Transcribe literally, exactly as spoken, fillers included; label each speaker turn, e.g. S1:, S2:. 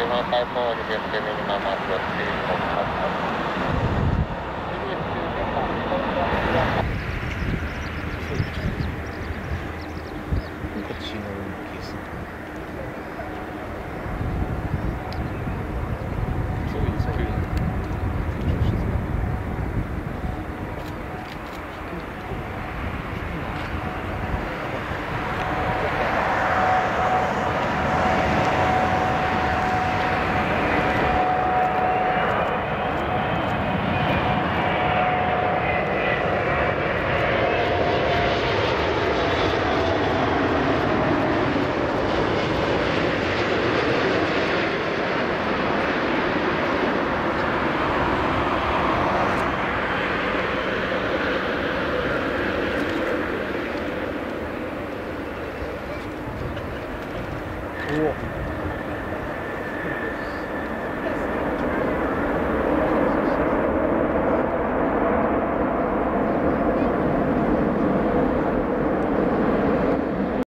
S1: lima palmo richieste minima massima
S2: こっちのケース。そういう作品。おお。